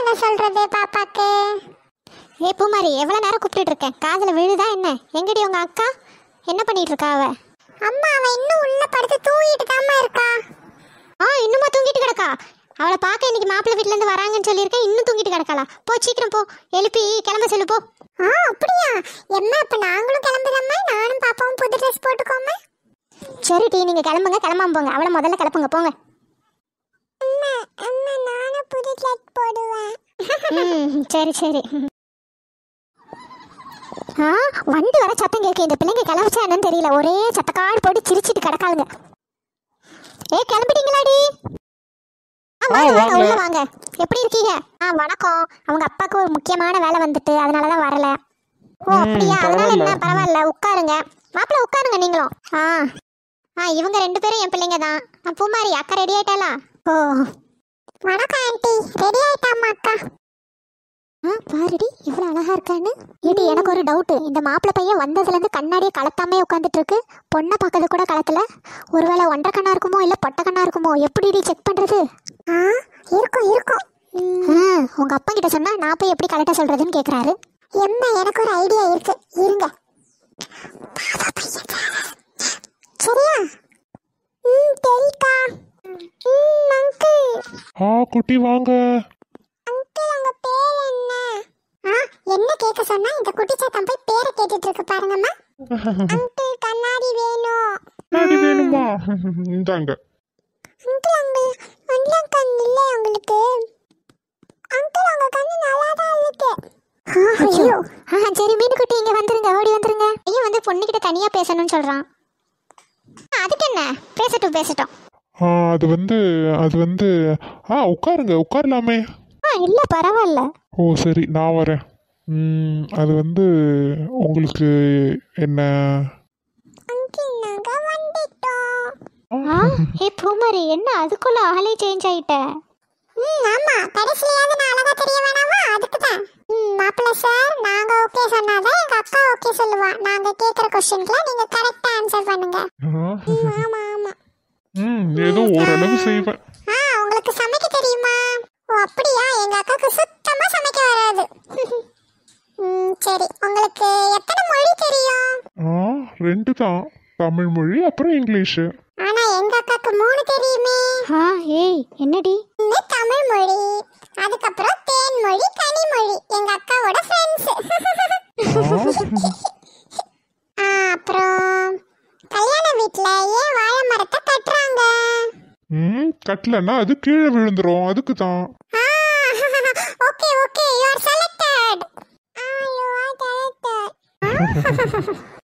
சொல்ல சொல்றது பாப்பாக்கு? ஏ பூமாரி, எவ்வளவு நேரம் கூப்பிட்டு இருக்கேன், காதுல விழுதா என்ன? எங்கடி உங்க அக்கா? என்ன பண்ணிட்டு இருக்கா அவ? அம்மா அவ இன்னும் உள்ள படுத்து தூங்கிட்டு தாமா இருக்கா. இன்னுமா தூங்கிட்டு கிடக்கா? அவளை பார்க்க இன்னைக்கு மாப்பிள்ளை வீட்டுல இருந்து வராங்கன்னு சொல்லியிருக்கேன், இன்னும் தூங்கிட்டு கிடக்காளா? போ சீக்கிரம் போ, எழுப்பி கிளம்ப சொல்லு போ. அப்படியா? எம்மா அப்ப நாங்களும் கிளம்புறோம்மா, நானும் பாப்பாவும் புது ட்ரெஸ் போட்டுக்கோமா. சரி டி, நீங்க கிளம்புங்க, கிளம்பாம போங்க. அவளை முதல்ல கிளப்புங்க, போங்க. அம்மா அம்மா நானும் புது ட்ரெஸ் போடுவேன். சரி சரி. வண்டி வர சத்தம் கேட்க, இந்த பிள்ளைங்க கிளம்பிச்சா என்னன்னு தெரியல, ஒரே சத்தக்காடு போட்டு சிரிச்சிட்டு கிடக்காளுங்க. கிளம்பிட்டீங்களாடி? உள்ள வாங்க. எப்படி இருக்கீங்க? வணக்கம். அவங்க அப்பாவுக்கு ஒரு முக்கியமான வேலை வந்துட்டு அதனாலதான் வரல. ஓ அப்படியா? அதனால என்ன, பரவாயில்ல, உட்காருங்க. மாப்பிள்ள உட்காருங்க நீங்களும். இவங்க 2 பேரும் என் பிள்ளைங்க தான். பூமாரி அக்கா ரெடி ஆயிட்டாளா? ஓ வணக்கம் ஆண்டி, ரெடி ஆயிட்டாமா அக்கா. பாருடி இவ்வளவு அழகா இருக்கான்னு. ஏடி எனக்கு ஒரு டவுட், இந்த மாப்பிள்ளை பையன் வந்ததுல இருந்து கண்ணாடியை கலத்தாமே உட்காந்துட்டு இருக்கு, பொண்ணை பார்க்கறது கூட கலத்துல. ஒருவேளை ஒன்றரை கண்ணா இருக்குமோ இல்ல பொட்டை கண்ணா இருக்குமோ, எப்படி செக் பண்றது? இருக்கும் இருக்கும். உங்க அப்பா கிட்ட சொன்னா நான் போய் எப்படி கரெக்டா சொல்றதுன்னு கேக்குறாரு. என்ன, எனக்கு ஒரு ஐடியா இருக்கு, இருங்க. சரியா? தெரிக்கா. அங்கிள். குட்டி வாங்க. அங்கிள் உங்க பேர் என்ன? என்ன கேட்க சொன்னா இந்த குட்டி சாத்தம் போய் பேரை கேட்டுட்டு இருக்கு பாருங்கம்மா. அங்கிள் கண்ணாடி வேணும். கண்ணாடி வேணுமா? இந்தாங்க. அங்கிள் அங்கிள் ஒன்ல கண் இல்லை உங்களுக்கு? அங்கிள் உங்க கண்ணு நல்லா தான் இருக்கு. ஐயோ சரி மீனுக்குட்டி இங்க வந்துருங்க, ஓடி வந்துருங்க. ஐயோ வந்து பொண்ணுகிட்ட தனியா பேசணும்னு சொல்றான். அதுக்கு என்ன, பேசட்டும். அது வந்து உட்காருங்க, உட்காரலாமே. இல்ல பரவாயில்ல. ஓ சரி, நான் வரேன். அது வந்து உங்களுக்கு என்ன? அங்கிள் நாங்க வந்துட்டோம். பூமாரி என்ன அதுக்குள்ள ஆளே சேஞ்ச் ஆயிட்ட? ஆமா, கடைசியாவது நான் அழகா தெரிய வேணாமா, அதுக்கு தான். மாப்பிள்ளை சார், நாங்க ஓகே சொன்னாதான் எங்க அக்கா ஓகே சொல்லுவா. நாங்க கேக்குற क्वेश्चनக்கு நீங்க கரெக்ட்டா ஆன்சர் பண்ணுங்க. ஆமா ஆமா. ஏதோ ஓரளவு செய்வேன். உங்களுக்கு சமைக்க தெரியுமா? ஓ அப்படியா? எங்க அக்காக்கு சுத்தமா சமைக்க வராது. சரி, உங்களுக்கு எத்தனை மொழி தெரியும்? 2 தான், தமிழ் மொழி அப்புறம் இங்கிலீஷ். ஆனா எங்க அக்காக்கு 3 தெரியுமே. ஏய் என்னடி? தமிழ் மொழி, அதுக்கப்புறம் தேன் மொழி, கனி மொழி. எங்க அக்காவோட ஃப்ரெண்ட்ஸ். அப்புறம் கல்யாண வீட்ல ஏன் வாழை மரத்தை கட்டுறாங்க? கட்டலன்னா அது கீழே விழுந்துரும், அதுக்கு தான். Okay okay, you are selected. You are selected.